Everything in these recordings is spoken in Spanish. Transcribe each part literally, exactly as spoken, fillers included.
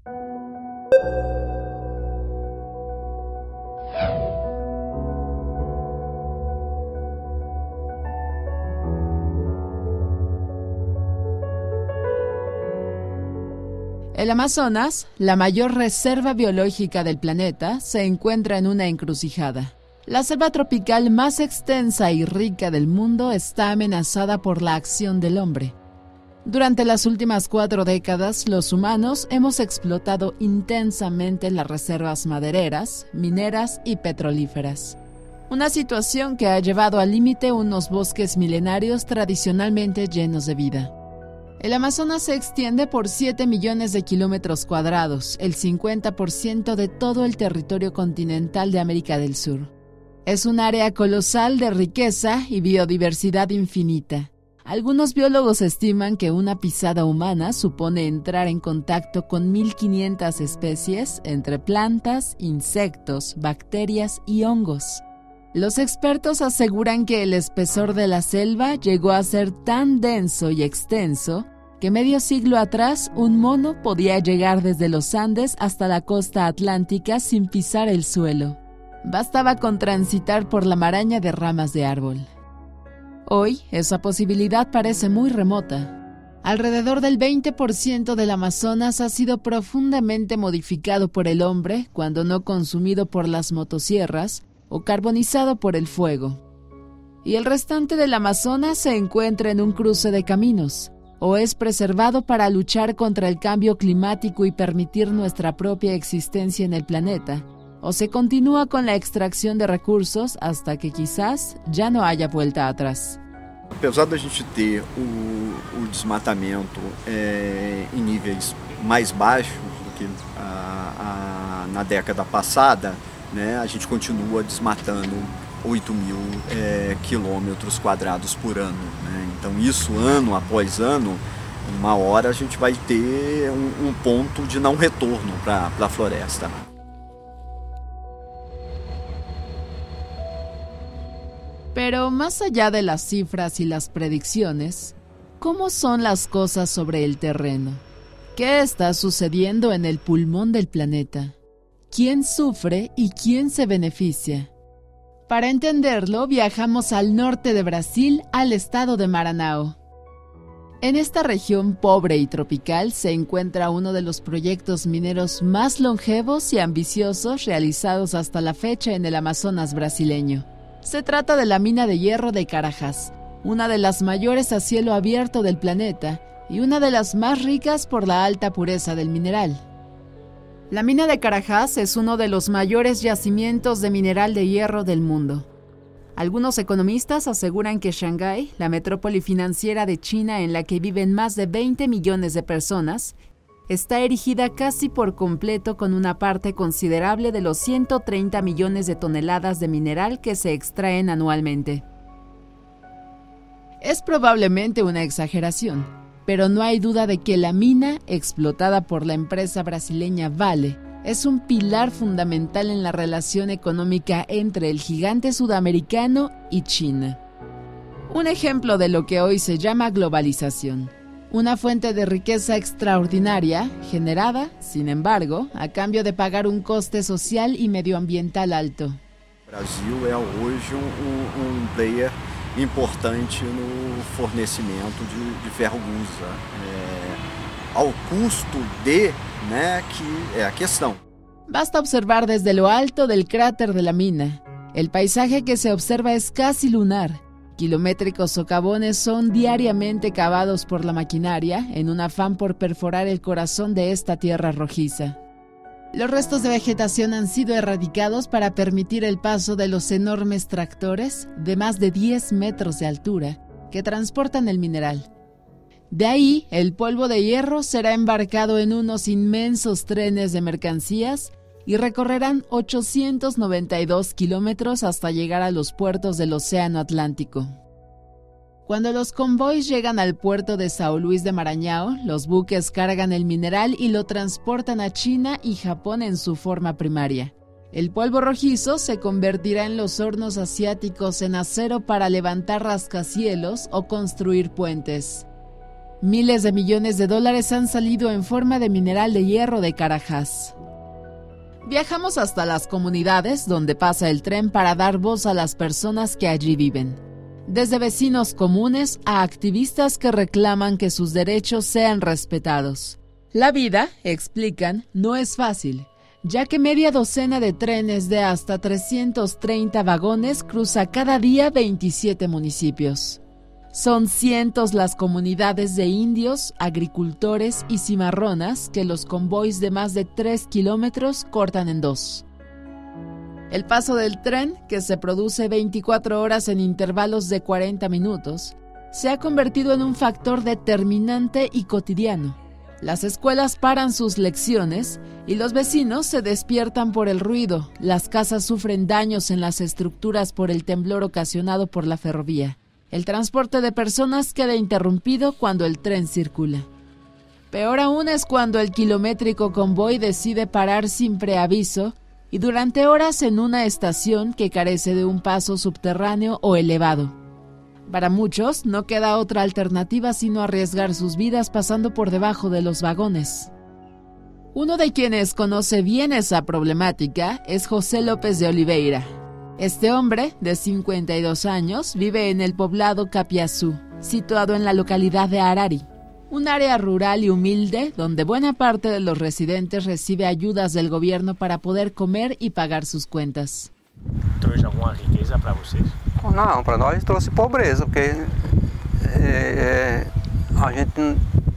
El Amazonas, la mayor reserva biológica del planeta, se encuentra en una encrucijada. La selva tropical más extensa y rica del mundo está amenazada por la acción del hombre. Durante las últimas cuatro décadas, los humanos hemos explotado intensamente las reservas madereras, mineras y petrolíferas. Una situación que ha llevado al límite unos bosques milenarios tradicionalmente llenos de vida. El Amazonas se extiende por siete millones de kilómetros cuadrados, el cincuenta por ciento de todo el territorio continental de América del Sur. Es un área colosal de riqueza y biodiversidad infinita. Algunos biólogos estiman que una pisada humana supone entrar en contacto con mil quinientas especies entre plantas, insectos, bacterias y hongos. Los expertos aseguran que el espesor de la selva llegó a ser tan denso y extenso que medio siglo atrás un mono podía llegar desde los Andes hasta la costa atlántica sin pisar el suelo. Bastaba con transitar por la maraña de ramas de árbol. Hoy, esa posibilidad parece muy remota. Alrededor del veinte por ciento del Amazonas ha sido profundamente modificado por el hombre, cuando no consumido por las motosierras, o carbonizado por el fuego. Y el restante del Amazonas se encuentra en un cruce de caminos, o es preservado para luchar contra el cambio climático y permitir nuestra propia existencia en el planeta, o se continúa con la extracción de recursos hasta que quizás ya no haya vuelta atrás. Apesar da gente ter o, o desmatamento é, em níveis mais baixos do que a, a, na década passada, né, a gente continua desmatando oito mil é, quilômetros quadrados por ano, né? Então isso ano após ano, uma hora a gente vai ter um, um ponto de não retorno para a floresta. Pero más allá de las cifras y las predicciones, ¿cómo son las cosas sobre el terreno? ¿Qué está sucediendo en el pulmón del planeta? ¿Quién sufre y quién se beneficia? Para entenderlo, viajamos al norte de Brasil, al estado de Maranhão. En esta región pobre y tropical se encuentra uno de los proyectos mineros más longevos y ambiciosos realizados hasta la fecha en el Amazonas brasileño. Se trata de la mina de hierro de Carajás, una de las mayores a cielo abierto del planeta y una de las más ricas por la alta pureza del mineral. La mina de Carajás es uno de los mayores yacimientos de mineral de hierro del mundo. Algunos economistas aseguran que Shanghái, la metrópoli financiera de China en la que viven más de veinte millones de personas, está erigida casi por completo con una parte considerable de los ciento treinta millones de toneladas de mineral que se extraen anualmente. Es probablemente una exageración, pero no hay duda de que la mina, explotada por la empresa brasileña Vale, es un pilar fundamental en la relación económica entre el gigante sudamericano y China. Un ejemplo de lo que hoy se llama globalización. Una fuente de riqueza extraordinaria, generada, sin embargo, a cambio de pagar un coste social y medioambiental alto. Brasil é hoje um, um player importante no fornecimento de, de ferro-gusa, é, ao custo de, né, que é a questão. Basta observar desde lo alto del cráter de la mina. El paisaje que se observa es casi lunar. Kilométricos socavones son diariamente cavados por la maquinaria en un afán por perforar el corazón de esta tierra rojiza. Los restos de vegetación han sido erradicados para permitir el paso de los enormes tractores de más de diez metros de altura que transportan el mineral. De ahí, el polvo de hierro será embarcado en unos inmensos trenes de mercancías y recorrerán ochocientos noventa y dos kilómetros hasta llegar a los puertos del Océano Atlántico. Cuando los convoys llegan al puerto de São Luís de Maranhão, los buques cargan el mineral y lo transportan a China y Japón en su forma primaria. El polvo rojizo se convertirá en los hornos asiáticos en acero para levantar rascacielos o construir puentes. Miles de millones de dólares han salido en forma de mineral de hierro de Carajás. Viajamos hasta las comunidades donde pasa el tren para dar voz a las personas que allí viven. Desde vecinos comunes a activistas que reclaman que sus derechos sean respetados. La vida, explican, no es fácil, ya que media docena de trenes de hasta trescientos treinta vagones cruza cada día veintisiete municipios. Son cientos las comunidades de indios, agricultores y cimarronas que los convoys de más de tres kilómetros cortan en dos. El paso del tren, que se produce veinticuatro horas en intervalos de cuarenta minutos, se ha convertido en un factor determinante y cotidiano. Las escuelas paran sus lecciones y los vecinos se despiertan por el ruido. Las casas sufren daños en las estructuras por el temblor ocasionado por la ferrovía. El transporte de personas queda interrumpido cuando el tren circula. Peor aún es cuando el kilométrico convoy decide parar sin preaviso y durante horas en una estación que carece de un paso subterráneo o elevado. Para muchos no queda otra alternativa sino arriesgar sus vidas pasando por debajo de los vagones. Uno de quienes conoce bien esa problemática es José López de Oliveira. Este hombre, de cincuenta y dos años, vive en el poblado Capiazú, situado en la localidad de Arari, un área rural y humilde donde buena parte de los residentes recibe ayudas del gobierno para poder comer y pagar sus cuentas. ¿Trouxe alguma riqueza para vocês? Não, para nós trouxe pobreza, porque é, a gente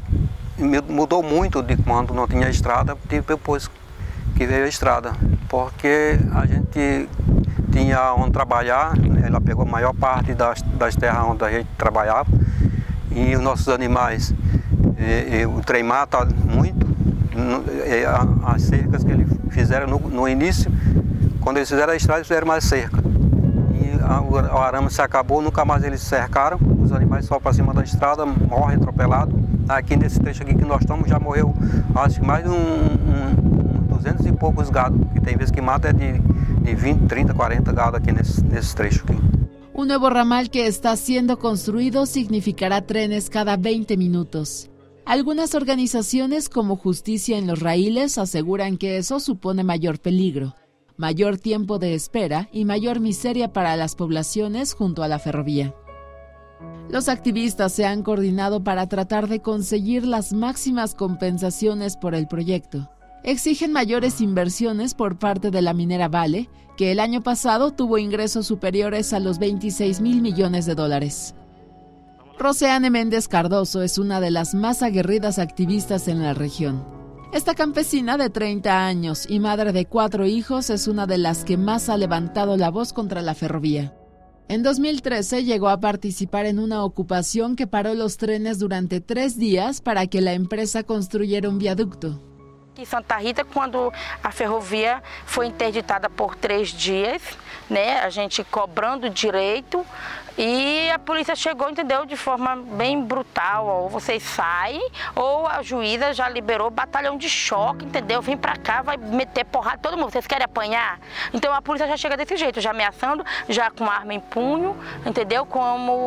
mudou muito de quando não tinha estrada, depois que veio a estrada, porque a gente tinha onde trabalhar, ela pegou a maior parte das, das terras onde a gente trabalhava e os nossos animais, e, e, o trem mata muito, e, a, as cercas que eles fizeram no, no início, quando eles fizeram a estrada, eles fizeram mais cerca. E a, o arame se acabou, nunca mais eles cercaram, os animais só para cima da estrada, morrem atropelados. Aqui nesse trecho aqui que nós estamos já morreu, acho que mais de um, um, duzentos e poucos gados, que tem vezes que mata é de de veinte, treinta, cuarenta gado aquí en ese trecho aquí. Un nuevo ramal que está siendo construido significará trenes cada veinte minutos. Algunas organizaciones como Justicia en los Raíles aseguran que eso supone mayor peligro, mayor tiempo de espera y mayor miseria para las poblaciones junto a la ferrovía. Los activistas se han coordinado para tratar de conseguir las máximas compensaciones por el proyecto. Exigen mayores inversiones por parte de la minera Vale, que el año pasado tuvo ingresos superiores a los veintiséis mil millones de dólares. Roseane Méndez Cardoso es una de las más aguerridas activistas en la región. Esta campesina de treinta años y madre de cuatro hijos es una de las que más ha levantado la voz contra la ferrovía. En dos mil trece llegó a participar en una ocupación que paró los trenes durante tres días para que la empresa construyera un viaducto. Em Santa Rita, quando a ferrovia foi interditada por três dias, né, a gente cobrando direito, e a polícia chegou, entendeu, de forma bem brutal, ou vocês saem, ou a juíza já liberou batalhão de choque, entendeu, vem pra cá, vai meter porrada todo mundo, vocês querem apanhar? Então a polícia já chega desse jeito, já ameaçando, já com arma em punho, entendeu, como...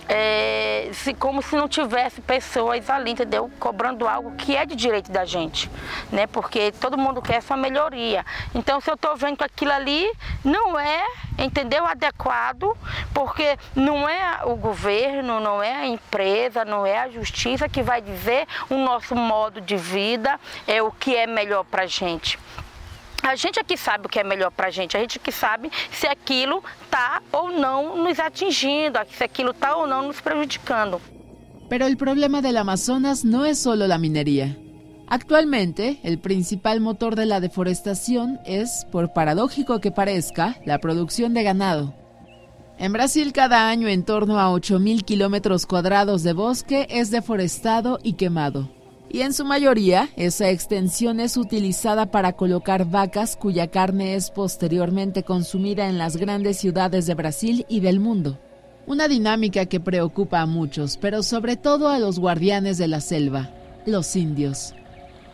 É, se, como se não tivesse pessoas ali, entendeu? Cobrando algo que é de direito da gente, né? Porque todo mundo quer sua melhoria. Então, se eu estou vendo que aquilo ali não é, entendeu? Adequado, porque não é o governo, não é a empresa, não é a justiça que vai dizer o nosso modo de vida, é o que é melhor para a gente. A gente aqui sabe o que é melhor para a gente, a gente que sabe se aquilo está ou não nos atingindo, se aquilo está ou não nos prejudicando. Pero el problema del Amazonas no es solo la minería. Actualmente, el principal motor de la deforestación es, por paradójico que parezca, la producción de ganado. En Brasil, cada año en torno a ocho mil kilómetros cuadrados de bosque es deforestado y quemado. Y en su mayoría, esa extensión es utilizada para colocar vacas cuya carne es posteriormente consumida en las grandes ciudades de Brasil y del mundo. Una dinámica que preocupa a muchos, pero sobre todo a los guardianes de la selva, los indios.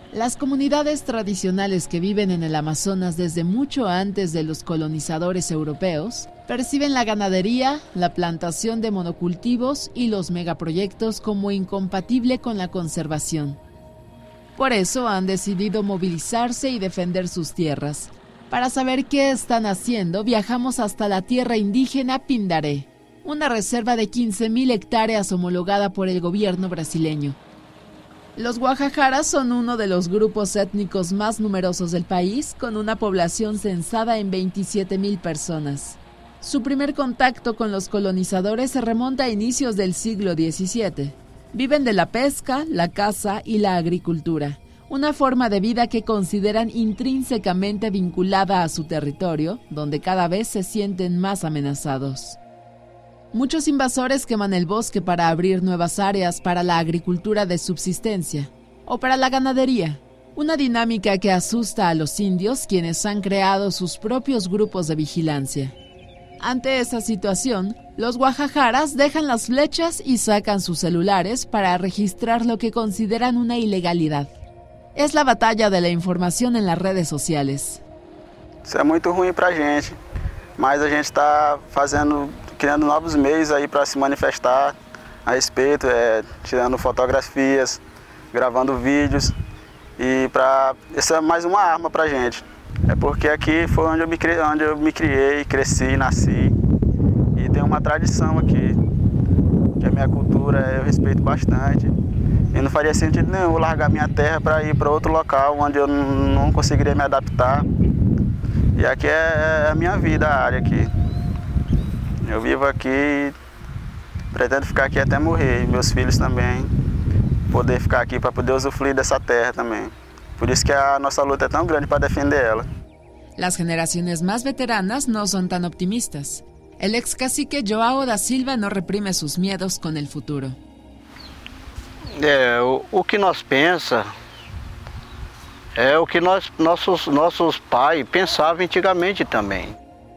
Las comunidades tradicionales que viven en el Amazonas desde mucho antes de los colonizadores europeos perciben la ganadería, la plantación de monocultivos y los megaproyectos como incompatible con la conservación. Por eso han decidido movilizarse y defender sus tierras. Para saber qué están haciendo, viajamos hasta la tierra indígena Pindaré, una reserva de quince mil hectáreas homologada por el gobierno brasileño. Los Guajajaras son uno de los grupos étnicos más numerosos del país, con una población censada en veintisiete mil personas. Su primer contacto con los colonizadores se remonta a inicios del siglo diecisiete. Viven de la pesca, la caza y la agricultura, una forma de vida que consideran intrínsecamente vinculada a su territorio, donde cada vez se sienten más amenazados. Muchos invasores queman el bosque para abrir nuevas áreas para la agricultura de subsistencia o para la ganadería, una dinámica que asusta a los indios, quienes han creado sus propios grupos de vigilancia. Ante esa situación, los Guajajaras dejan las flechas y sacan sus celulares para registrar lo que consideran una ilegalidad. Es la batalla de la información en las redes sociales. Isso é muito ruim pra gente, mas a gente está fazendo, criando novos meios aí para se manifestar a respeito, é, tirando fotografias, gravando vídeos, e para isso é mais uma arma pra gente. É porque aqui foi onde eu me criei, onde eu me criei, cresci, nasci, e tem uma tradição aqui, que a minha cultura eu respeito bastante. E não faria sentido nenhum eu largar minha terra para ir para outro local onde eu não conseguiria me adaptar. E aqui é a minha vida, a área aqui. Eu vivo aqui e pretendo ficar aqui até morrer. E meus filhos também, poder ficar aqui para poder usufruir dessa terra também. Por isso que a nossa luta é tão grande para defender ela. Las generaciones más veteranas no son tan optimistas. El ex cacique João da Silva no reprime sus miedos con el futuro. É, o, o que nós pensa é o que nós, nossos, nossos pais pensavam antigamente também.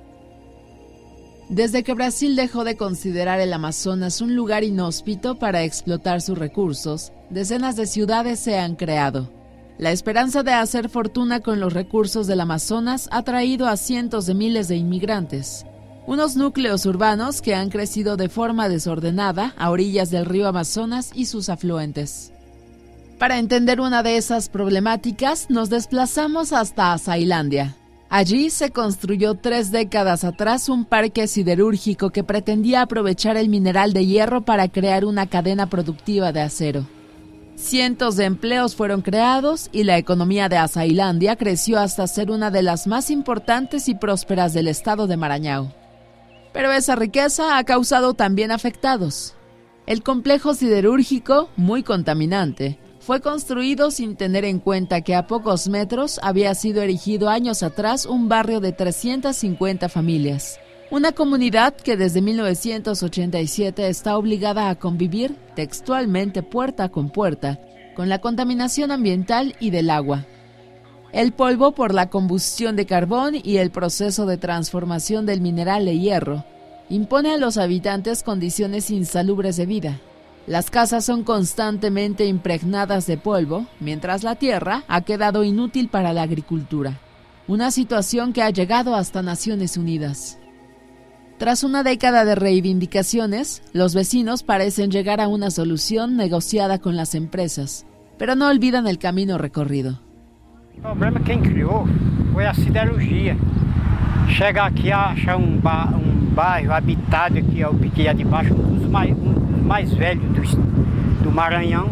Desde que Brasil dejó de considerar el Amazonas un lugar inhóspito para explotar sus recursos, decenas de ciudades se han creado. La esperanza de hacer fortuna con los recursos del Amazonas ha traído a cientos de miles de inmigrantes. Unos núcleos urbanos que han crecido de forma desordenada a orillas del río Amazonas y sus afluentes. Para entender una de esas problemáticas, nos desplazamos hasta Azailandia. Allí se construyó tres décadas atrás un parque siderúrgico que pretendía aprovechar el mineral de hierro para crear una cadena productiva de acero. Cientos de empleos fueron creados y la economía de Azailandia creció hasta ser una de las más importantes y prósperas del estado de Maranhão. Pero esa riqueza ha causado también afectados. El complejo siderúrgico, muy contaminante, fue construido sin tener en cuenta que a pocos metros había sido erigido años atrás un barrio de trescientas cincuenta familias. Una comunidad que desde mil novecientos ochenta y siete está obligada a convivir, textualmente puerta con puerta, con la contaminación ambiental y del agua. El polvo por la combustión de carbón y el proceso de transformación del mineral de hierro impone a los habitantes condiciones insalubres de vida. Las casas son constantemente impregnadas de polvo, mientras la tierra ha quedado inútil para la agricultura. Una situación que ha llegado hasta Naciones Unidas. Tras una década de reivindicaciones, los vecinos parecen llegar a una solución negociada con las empresas, pero no olvidan el camino recorrido. O problema quem criou foi a siderurgia. Chega aqui a achar um, ba um bairro habitado aqui, o Piqueia de Baixo, um dos mais, um mais velhos do, do Maranhão,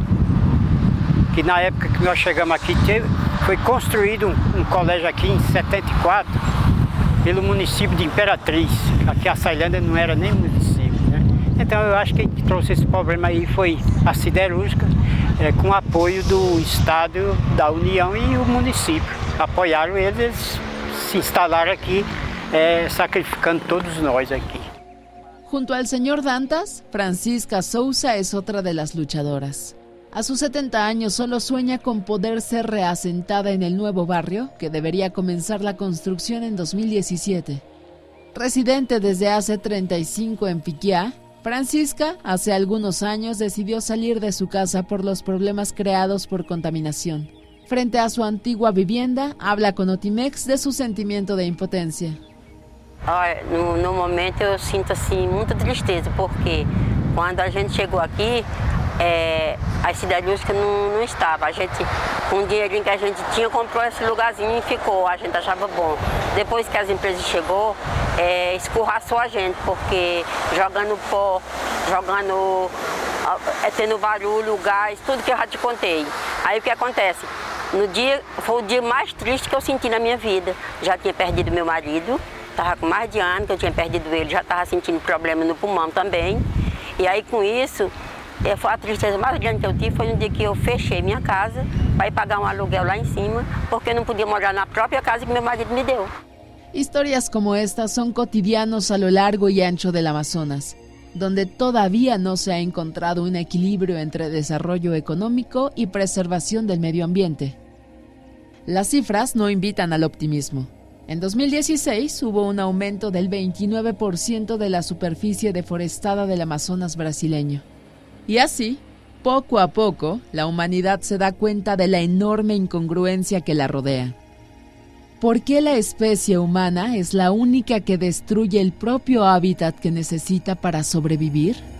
que na época que nós chegamos aqui teve, foi construído um, um colégio aqui em setenta e quatro pelo município de Imperatriz. Aqui a Açailândia não era nem município, né? Então eu acho que quem trouxe esse problema aí foi a siderúrgica, é, com apoio do Estado, da União e o município. Apoiaram eles, eles se instalaram aqui, é, sacrificando todos nós aqui. Junto al señor Dantas, Francisca Souza es otra de las luchadoras. A sus setenta años solo sueña con poder ser reasentada en el nuevo barrio, que debería comenzar la construcción en dos mil diecisiete. Residente desde hace treinta y cinco en Piquia, Francisca hace algunos años decidió salir de su casa por los problemas creados por contaminación. Frente a su antigua vivienda, habla con Notimex de su sentimiento de impotencia. Olha, no, no momento eu sinto assim muita tristeza, porque quando a gente chegou aqui, é, a siderúrgica não, não estava. A gente, com o dinheirinho que a gente tinha, comprou esse lugarzinho e ficou, a gente achava bom. Depois que as empresas chegou, é, escorraçou a gente, porque jogando pó, jogando, é, tendo barulho, gás, tudo que eu já te contei. Aí o que acontece? No dia, foi o dia mais triste que eu senti na minha vida. Já tinha perdido meu marido, estava com mais de ano que eu tinha perdido ele, já estava sentindo problema no pulmão também. E aí com isso, foi a tristeza mais grande que eu tive, foi no dia que eu fechei minha casa para ir pagar um aluguel lá em cima, porque eu não podia morar na própria casa que meu marido me deu. Historias como estas son cotidianos a lo largo y ancho del Amazonas, donde todavía no se ha encontrado un equilibrio entre desarrollo económico y preservación del medio ambiente. Las cifras no invitan al optimismo. En dos mil dieciséis hubo un aumento del veintinueve por ciento de la superficie deforestada del Amazonas brasileño. Y así, poco a poco, la humanidad se da cuenta de la enorme incongruencia que la rodea. ¿Por qué la especie humana es la única que destruye el propio hábitat que necesita para sobrevivir?